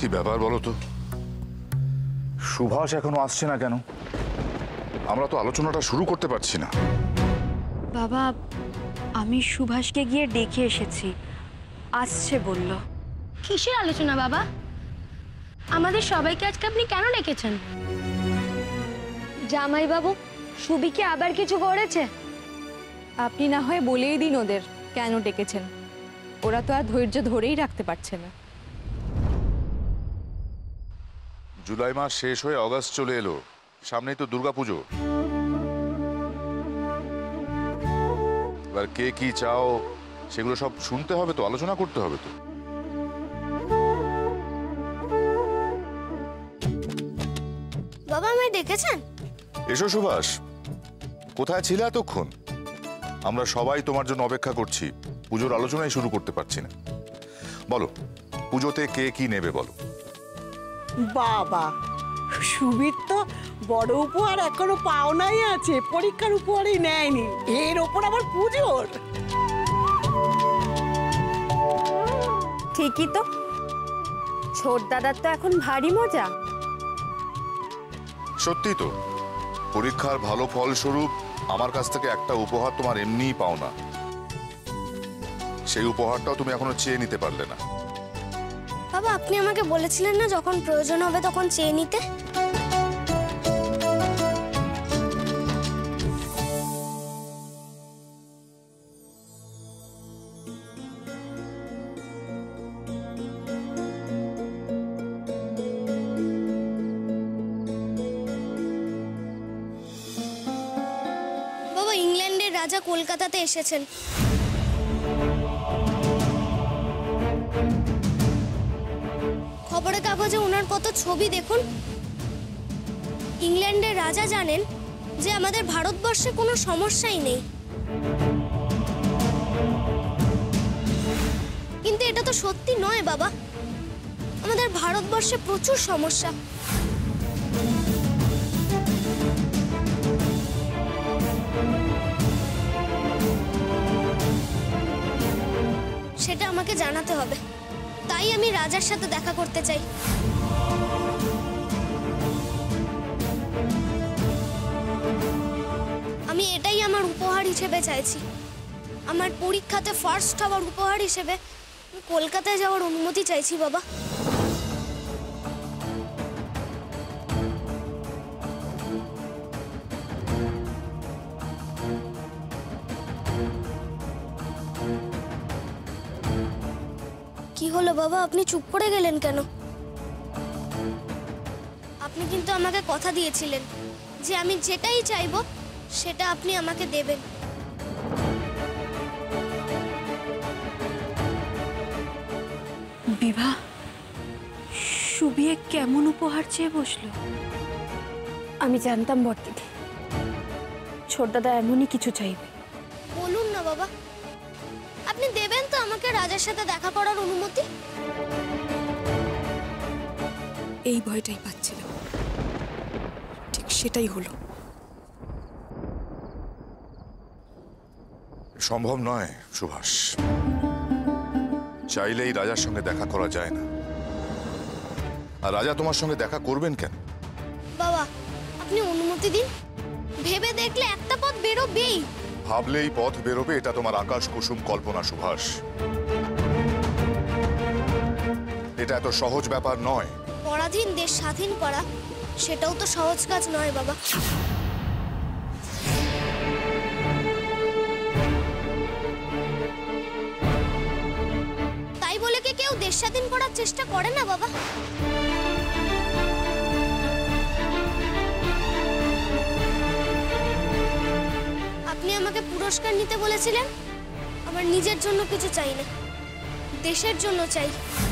কি ব্যাপার বলো তো? সুভাষ এখনো আসছে না কেন? আমরা তো আলোচনাটা শুরু করতে পারছি না। বাবা, আমি সুভাষকে গিয়ে ডেকে এসেছি, আসছে বলল। কিসের আলোচনা বাবা? আমাদের সবাইকে আজকে আপনি কেন ডেকেছেন? জামাই বাবু, সুবিকে আবার কিছু করেছে? আপনি না হয় বলেই দিন ওদের কেন ডেকেছেন। ওরা তো আর ধৈর্য ধরেই রাখতে পারছে না। জুলাই মাস শেষ হয়ে অগাস্ট চলে এলো, সামনেই তো দুর্গাপুজো। এবার কে কি চাও সেগুলো সব শুনতে হবে তো, আলোচনা করতে হবে তো। বাবা, আমায় ডেকেছেন? এসো সুভাষ, কোথায় ছিলে এতক্ষণ? আমরা সবাই তোমার জন্য অপেক্ষা করছি, পুজোর আলোচনাই শুরু করতে পারছি না। বলো, পুজোতে কে কি নেবে বলো। বাবা, সুবীর তো বড় উপহার এখনো পাওনাই আছে, পরীক্ষার উপহারই নেয়নি, এর ওপর আবার পুজোর। ঠিকই তো, ছোট দাদার তো এখন ভারী মজা। সত্যি তো, পরীক্ষার ভালো ফলস্বরূপ আমার কাছ থেকে একটা উপহার তোমার এমনিই পাও না, সেই উপহারটাও তুমি এখনো চেয়ে নিতে পারলে না। বাবা, আপনি আমাকে বলেছিলেন না যখন প্রয়োজন হবে তখন চেয়ে নিতে? বাবা, ইংল্যান্ডের রাজা কলকাতাতে এসেছেন। খবরের কাগজে ওনার কত ছবি দেখুন। ইংল্যান্ডের রাজা জানেন যে আমাদের ভারতবর্ষে কোনো সমস্যাই নেই, কিন্তু এটা তো সত্যি নয় বাবা। আমাদের ভারতবর্ষে প্রচুর সমস্যা। সেটা আমাকে জানাতে হবে, তাই আমি রাজার সাথে দেখা করতে চাই। আমি এটাই আমার উপহার হিসেবে চাইছি। আমার পরীক্ষাতে ফার্স্ট হওয়ার উপহার হিসেবে কলকাতায় যাওয়ার অনুমতি চাইছি বাবা। কি হলো বাবা, আপনি চুপ করে গেলেন কেন? আপনি কিন্তু আমাকে কথা দিয়েছিলেন যে আমি যেটাই চাইবো সেটা আপনি আমাকে দেবেন। বিভা, সুবিয়ে কেমন উপহার চেয়ে বসলো? আমি জানতাম বর্দিদি, ছোট দাদা এমনই কিছু চাইবে। বলুন না বাবা, আপনি দেবেন তো আমাকে রাজার সাথে দেখা করার অনুমতি? এই ভয়টাই পাচ্ছিলাম, ঠিক সেটাই হলো। সম্ভব নয় সুভাষ, চাইলেই রাজার সঙ্গে দেখা করা যায় না। আর রাজা তোমার সঙ্গে দেখা করবেন কেন? বাবা, আপনি অনুমতি দিন, ভেবে দেখলে একটা পথ বেরোবেই। ভাবলেই পথ বেরোবে এটা তোমার আকাশ কুসুম কল্পনা সুভাষ। এটা এত সহজ ব্যাপার নয়। পরাধীন দেশ স্বাধীন করা সেটাও তো সহজ কাজ নয় বাবা। তাই বলে কি কেউ দেশ স্বাধীন করার চেষ্টা করে না বাবা? আপনি আমাকে পুরস্কার নিতে বলেছিলেন, আমার নিজের জন্য কিছু চাই না, দেশের জন্য চাই।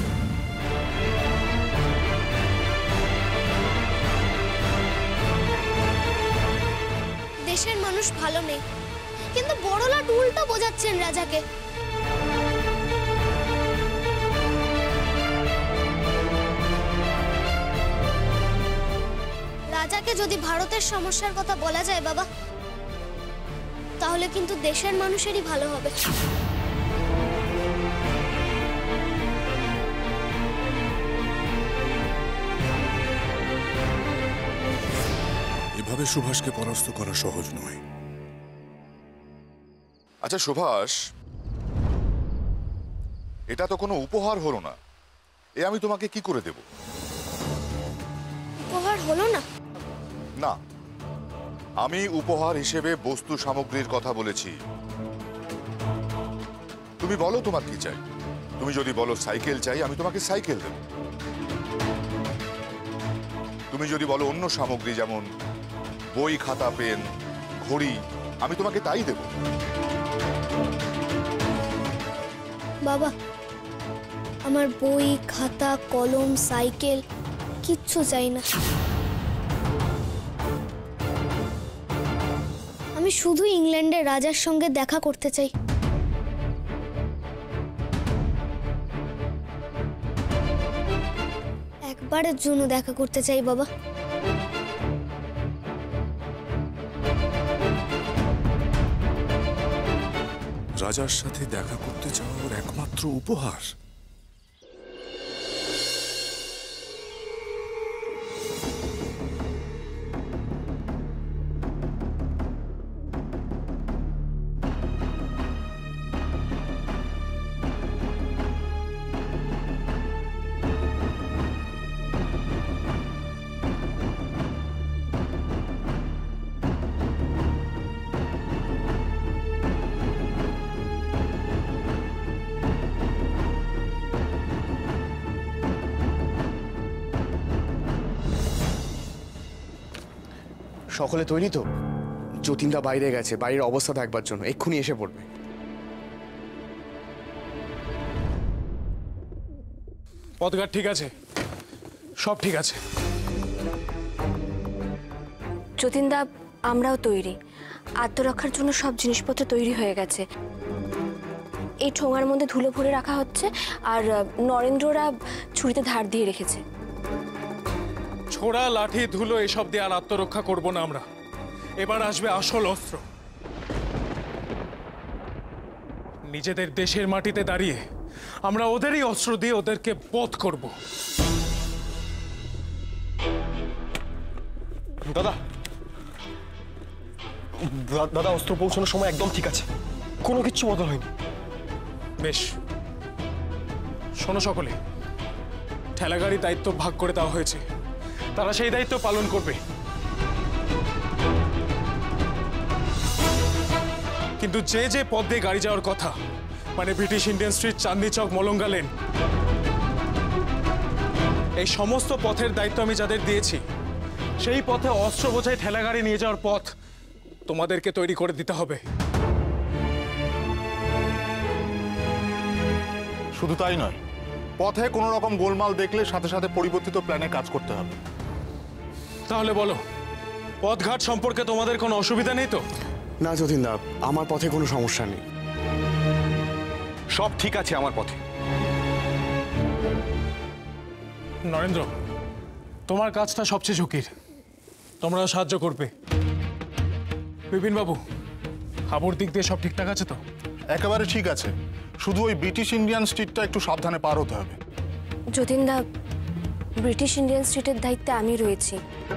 দেশের মানুষ ভালো নেই, কিন্তু বড়লাট উল্টো বোঝাচ্ছেন রাজাকে। রাজাকে যদি ভারতের সমস্যার কথা বলা যায় বাবা, তাহলে কিন্তু দেশের মানুষেরই ভালো হবে। তবে সুভাষকে পরাস্ত করা সহজ নয়। আচ্ছা সুভাষ, এটা তো কোনো উপহার হলো না, এ আমি তোমাকে কি করে দেব? উপহার হলো না? না, আমি উপহার হিসেবে বস্তু সামগ্রীর কথা বলেছি। তুমি বলো তোমার কি চাই। তুমি যদি বলো সাইকেল চাই, আমি তোমাকে সাইকেল দেব। তুমি যদি বলো অন্য সামগ্রী যেমন বই, খাতা, পেন, ঘড়ি, আমি তোমাকে তাই দেব। বাবা, আমার বই, খাতা, কলম, সাইকেল কিচ্ছু চাই না। আমি শুধু ইংল্যান্ডের রাজার সঙ্গে দেখা করতে চাই। একবারের জন্য দেখা করতে চাই বাবা। রাজার সাথে দেখা করতে যাওয়ার একমাত্র উপহার? সকলে তৈরি তো? যতীনদা বাইরে গেছে, বাইরের অবস্থা দেখবার জন্য, এক্ষুনি এসে পড়বে। পথঘাট ঠিক আছে, সব ঠিক আছে। যতীনদা, আমরাও তৈরি। আত্মরক্ষার জন্য সব জিনিসপত্র তৈরি হয়ে গেছে। এই ঠোঙার মধ্যে ধুলো ভরে রাখা হচ্ছে, আর নরেন্দ্ররা ছুরিতে ধার দিয়ে রেখেছে। ছোড়া, লাঠি, ধুলো এসব দিয়ে আর আত্মরক্ষা করব না আমরা। এবার আসবে আসল অস্ত্র। নিজেদের দেশের মাটিতে দাঁড়িয়ে আমরা ওদেরই অস্ত্র দিয়ে ওদেরকে বধ করব। দাদা, দাদা অস্ত্র পৌঁছানোর সময় একদম ঠিক আছে, কোনো কিচ্ছু বদল হয়নি। বেশ, শোনো সকলে, ঠেলাগাড়ির দায়িত্ব ভাগ করে দেওয়া হয়েছে, তারা সেই দায়িত্ব পালন করবে। কিন্তু যে যে পথ দিয়ে গাড়ি যাওয়ার কথা, মানে British Indian street, Chandni Chowk, Malanga lane, এই সমস্ত পথের দায়িত্ব আমি যাদের দিয়েছি, সেই পথে অস্ত্র বোঝাই ঠেলাগাড়ি নিয়ে যাওয়ার পথ তোমাদেরকে তৈরি করে দিতে হবে। শুধু তাই নয়, পথে কোনো রকম গোলমাল দেখলে সাথে সাথে পরিবর্তিত প্ল্যানে কাজ করতে হবে। তাহলে বলো, পথঘাট সম্পর্কে তোমাদের কোনো অসুবিধা নেই তো? না যতীনদা, আমার পথে কোনো সমস্যা নেই। সব ঠিক আছে আমার পথে। নরেন্দ্র, তোমার কাজটা সবচেয়ে ঝুঁকির, তোমরাও সাহায্য করবে। বিপিন বাবু, হাবুর দিক দিয়ে সব ঠিকঠাক আছে তো? একেবারে ঠিক আছে, শুধু ওই ব্রিটিশ ইন্ডিয়ান স্ট্রিটটা একটু সাবধানে পার হতে হবে। যতীনদা, ব্রিটিশ ইন্ডিয়ান স্ট্রিটের দায়িত্বে আমি রয়েছি।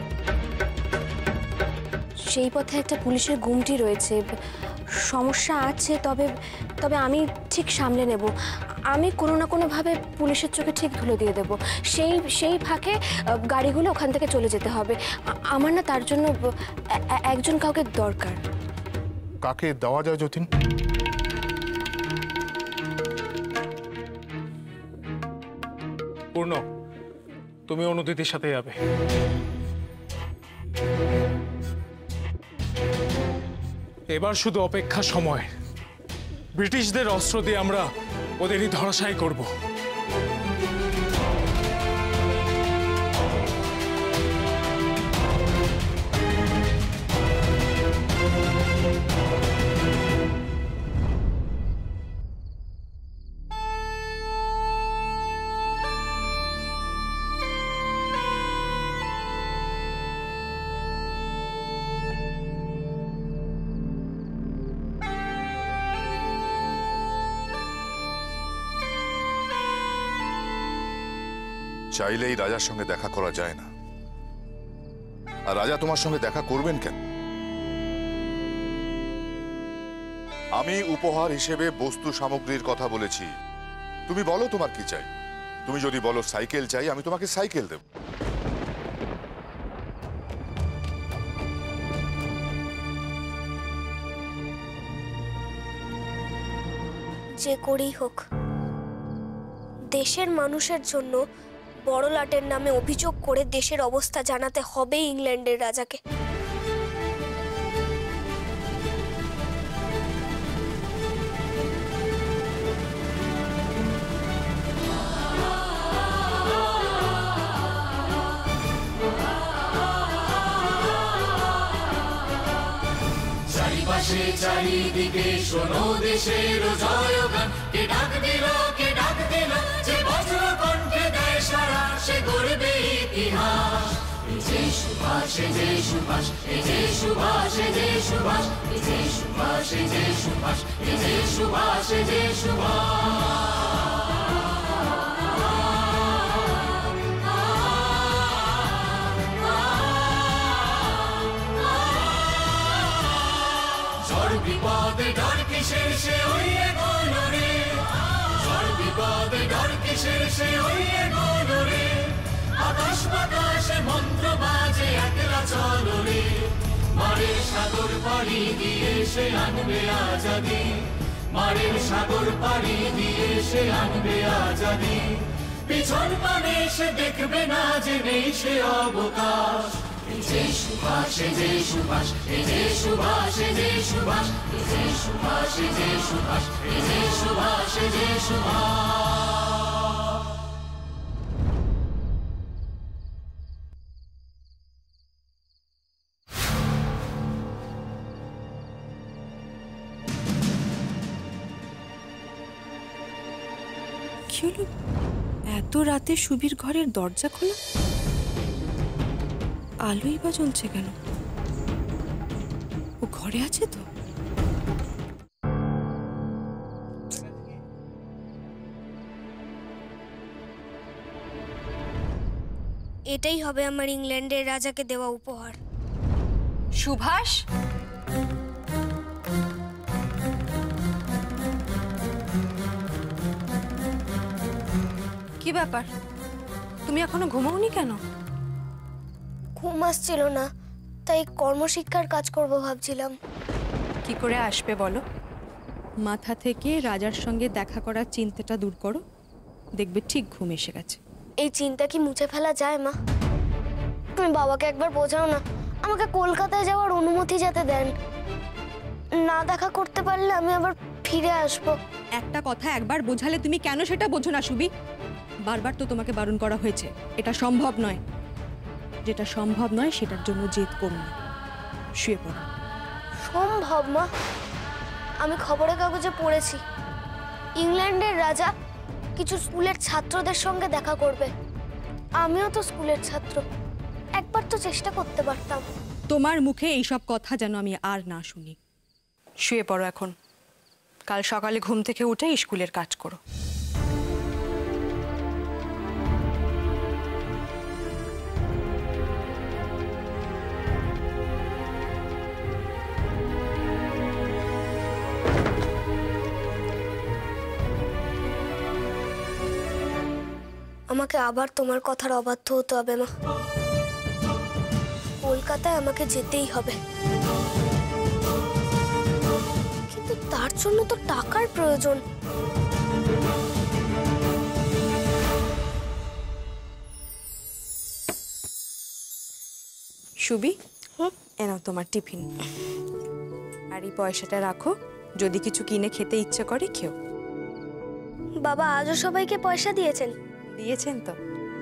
সেই পথে একটা পুলিশের গুমটি রয়েছে, সমস্যা আছে, তবে তবে আমি ঠিক সামলে নেব। আমি কোনো না কোনোভাবে পুলিশের চোখে ঠিক ধুলো দিয়ে দেব। সেই ফাঁকে গাড়িগুলো ওখান থেকে চলে যেতে হবে। আমার না তার জন্য একজন কাউকে দরকার। কাকে দেওয়া যায় যতীন? পূর্ণ, তুমি অনুদিতির সাথে যাবে। এবার শুধু অপেক্ষা সময়। ব্রিটিশদের অস্ত্র দিয়ে আমরা ওদেরই ধরাশায়ী করব। চাইলেই রাজার সঙ্গে দেখা করা যায় না, আর রাজা তোমার সঙ্গে দেখা করবেন কেন? আমি উপহার হিসেবে বস্তু সামগ্রীর কথা বলেছি। তুমি বলো তোমার কি চাই। তুমি যদি বলো সাইকেল চাই, আমি তোমাকে সাইকেল দেব। যে করেই হোক দেশের মানুষের জন্য বড়লাটের নামে অভিযোগ করে দেশের অবস্থা জানাতে হবে ইংল্যান্ডের রাজাকে। চারিদিকে শোনো দেশের জয়গান, কে ডাক দিল যে বজ্র কণ্ঠে দেয় সারা, সে গড়বে ইতিহাস। এই যে সুভাষ, এই যে সুভাষ, এই যে সুভাষ, এই যে সুভাষ, এই যে সুভাষ, এই যে সুভাষ, এই যে সুভাষ, এই যে সুভাষ। বিপদে ডর কিসের সে হইয়ে গেল রে, ঝড় বিপদে ডর কিসের সে হইয়ে গেল রে, আকাশ বাতাসে মন্ত্র বাজে একলা চলো রে, মারের সাগর পাড়ি দিয়ে সে আনবে আজাদি, মারের সাগর পাড়ি দিয়ে সে আনবে আজাদি, পিছন পানে সে দেখবে না যে নেই সে অবকাশ। এই যে সুভাষ, এই যে সুভাষ, এই যে সুভাষ, এই যে সুভাষ, এই যে সুভাষ, এই যে সুভাষ, এই যে সুভাষ, এই যে সুভাষ। কি হলো? এত রাতে সুবীর ঘরের দরজা খোলা, আলোই বা জ্বলছে কেন? ও ঘরে আছে তো? এটাই হবে আমার ইংল্যান্ডের রাজাকে দেওয়া উপহার। সুভাষ, কি ব্যাপার? তুমি এখনো ঘুমাওনি কেন? ঘুম আসছিল না, তাই কর্মশিক্ষার কাজ করব ভাবছিলাম। কি করে আসবে বলো? মাথা থেকে রাজার সঙ্গে দেখা করার চিন্তাটা দূর করো, দেখবে ঠিক ঘুম এসে গেছে। এই চিন্তা কি মুছে ফেলা যায় মা? তুমি বাবাকে একবার বোঝাও না, আমাকে কলকাতায় যাওয়ার অনুমতি যাতে দেন। না দেখা করতে পারলে আমি আবার ফিরে আসব। একটা কথা একবার বোঝালে তুমি কেন সেটা বোঝো না সুবি? বারবার তো তোমাকে বারণ করা হয়েছে, এটা সম্ভব নয়। যেটা সম্ভব নয় সেটার জন্য জেদ করো না, শুয়ে পড়ো। সম্ভব মা, আমি খবরের কাগজে পড়েছি ইংল্যান্ডের রাজা কিছু স্কুলের ছাত্রদের সঙ্গে দেখা করবে। আমিও তো স্কুলের ছাত্র, একবার তো চেষ্টা করতে পারতাম। তোমার মুখে এইসব কথা যেন আমি আর না শুনি। শুয়ে পড়ো এখন, কাল সকালে ঘুম থেকে উঠে স্কুলের কাজ করো। আমাকে আবার তোমার কথার অবাধ্য হতে হবে মা। কলকাতায় আমাকে যেতেই হবে, কিন্তু তার জন্য তো টাকার প্রয়োজন। সুবি, এনাও তোমার টিফিন, আর এই পয়সাটা রাখো, যদি কিছু কিনে খেতে ইচ্ছে করে খেও। বাবা আজও সবাইকে পয়সা দিয়েছেন? দিয়েছেন তো।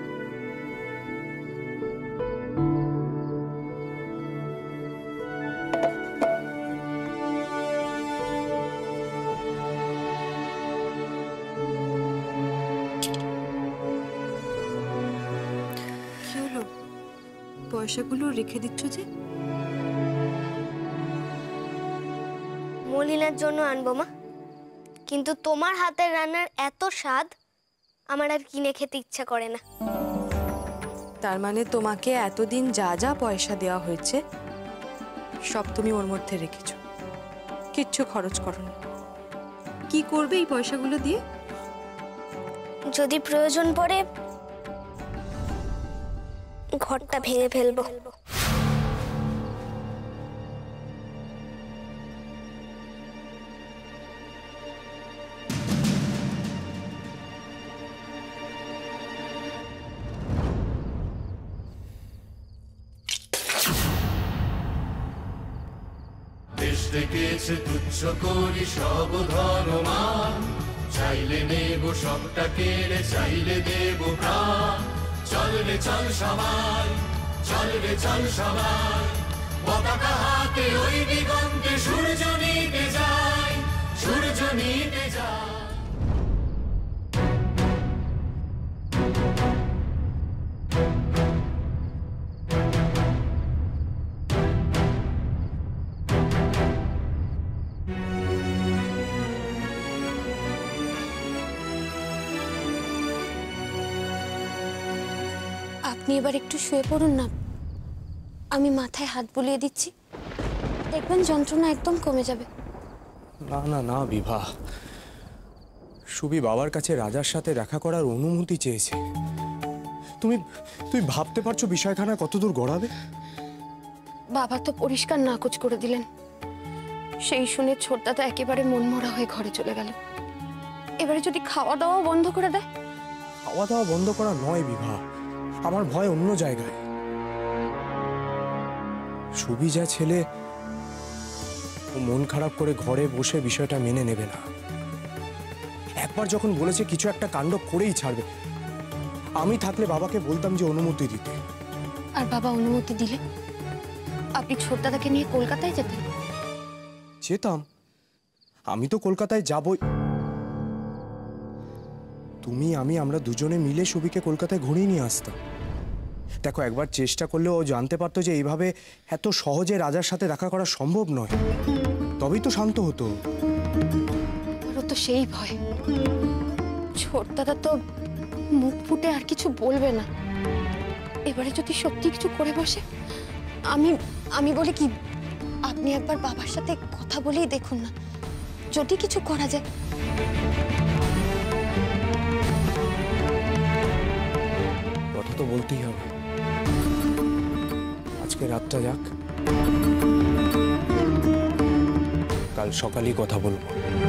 কি হলো, পয়সাগুলো রেখে দিচ্ছ যে? মলিনার জন্য আনবো মা, কিন্তু তোমার হাতের রান্নার এত স্বাদ আমার আর কিনে খেতে ইচ্ছা করে না। তার মানে তোমাকে এতদিন যা যা পয়সা দেওয়া হয়েছে সব তুমি ওর মধ্যে রেখেছো, কিচ্ছু খরচ করো না। কি করবে এই পয়সাগুলো দিয়ে? যদি প্রয়োজন পড়ে ঘরটা ভেঙে ফেলবো। দেশ ডেকেছে তুচ্ছ করি সব ধর্মমান, চাইলে নেব সবটা কেড়ে, চাইলে দেব প্রাণ। চল রে চল সবাই, চল রে চল সবাই, পতাকা হাতে ওই দিগন্তে সূর্য নিতে যায়, সূর্য নিতে যায়। আপনি এবার একটু শুয়ে পড়ুন না, আমি মাথায় হাত বুলিয়ে দিচ্ছি, দেখবেন যন্ত্রণা একদম কমে যাবে। না না না বিভা, সুবি বাবার কাছে রাজার সাথে দেখা করার অনুমতি চেয়েছে। তুমি ভাবতে পারছো বিষয়খানা কতদূর গড়াবে? বাবা তো পরিষ্কার নাকচ করে দিলেন, সেই শুনে ছোটদাদা একেবারে মনমরা হয়ে ঘরে চলে গেল। এবারে যদি খাওয়া দাওয়া বন্ধ করে দেয়? খাওয়া দাওয়া বন্ধ করা নয় বিভা, আমার ভয় অন্য জায়গায়। সুবি যা ছেলে, ও মন খারাপ করে ঘরে বসে বিষয়টা মেনে নেবে না। একবার যখন বলেছে কিছু একটা কাণ্ড করেই ছাড়বে, আমি থাকলে বাবাকে বলতাম যে অনুমতি দিতে। আর বাবা অনুমতি দিলে আপনি ছোটদাদাকে নিয়ে কলকাতায় যেতেন? যেতাম, আমি তো কলকাতায় যাবই। তুমি আমরা দুজনে মিলে সুবিকে কলকাতায় ঘুরিয়ে নিয়ে আসতাম। দেখো, একবার চেষ্টা করলে ও জানতে পারতো যে এইভাবে এত সহজে রাজার সাথে দেখা করা সম্ভব নয়, তবেই তো শান্ত হতো। ওর তো সেই ভয়, ছোটদাদা তো মুখ ফুটে আর কিছু বলবে না। এবারে যদি সত্যি কিছু করে বসে, আমি বলি কি, আপনি একবার বাবার সাথে কথা বলেই দেখুন না, যদি কিছু করা যায়। কথা তো বলতেই হবে, আজকে রাতটা যাক, কাল সকালেই কথা বলবো।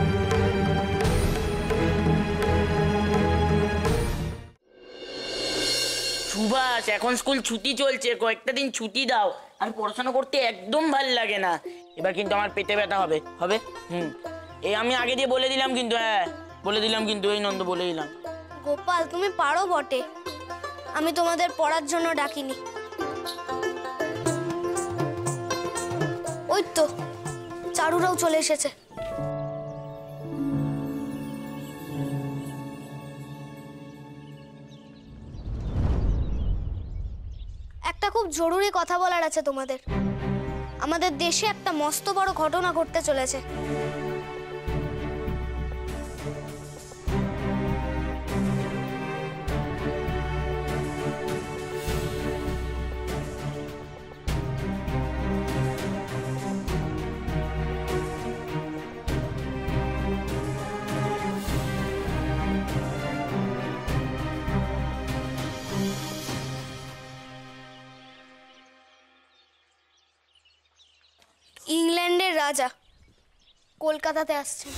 সুভাষ, এখন স্কুল ছুটি চলছে, কয়েকটা দিন ছুটি দাও। আর পড়াশোনা করতে একদম ভাল লাগে না। এবার কিন্তু আমার পেটে ব্যথা হবে। এই আমি আগে দিয়ে বলে দিলাম কিন্তু, হ্যাঁ বলে দিলাম কিন্তু, এই নন্দ বলে দিলাম। গোপাল, তুমি পারো বটে, আমি তোমাদের পড়ার জন্য ডাকিনি। ওই তো চারুরাও চলে এসেছে। একটা খুব জরুরি কথা বলার আছে তোমাদের। আমাদের দেশে একটা মস্ত বড় ঘটনা ঘটতে চলেছে। ইংল্যান্ডের রাজা কলকাতাতে আসছেন।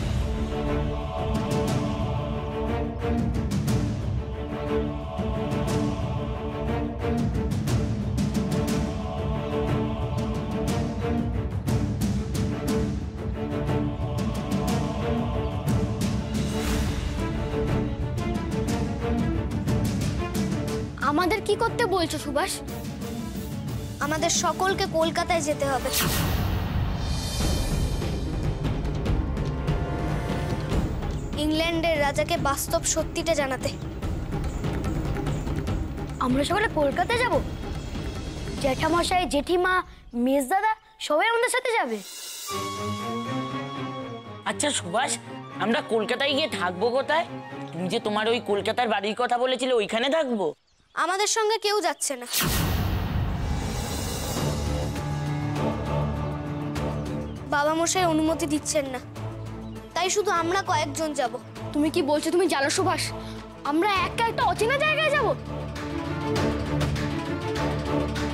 আমাদের কি করতে বলছো সুভাষ? আমাদের সকলকে কলকাতায় যেতে হবে। ইংল্যান্ডের রাজাকে বাস্তব সত্যিটা জানাতে। আমরা সকলে কলকাতায় যাব? জ্যাঠামশাই, জেঠিমা, মেজদাদা সবাই আমাদের সাথে যাবে? আচ্ছা সুভাষ, আমরা কলকাতায় গিয়ে থাকবো কোথায়? তুমি যে তোমার ওই কলকাতার বাড়ির কথা বলেছিলে, ওইখানে থাকবো? আমাদের সঙ্গে কেউ যাচ্ছে না। বাবা মশাই অনুমতি দিচ্ছেন না, তাই শুধু আমরা কয়েকজন যাব। তুমি কি বলছো? তুমি জানো সুভাষ, আমরা একা একটা অচেনা জায়গায় যাব?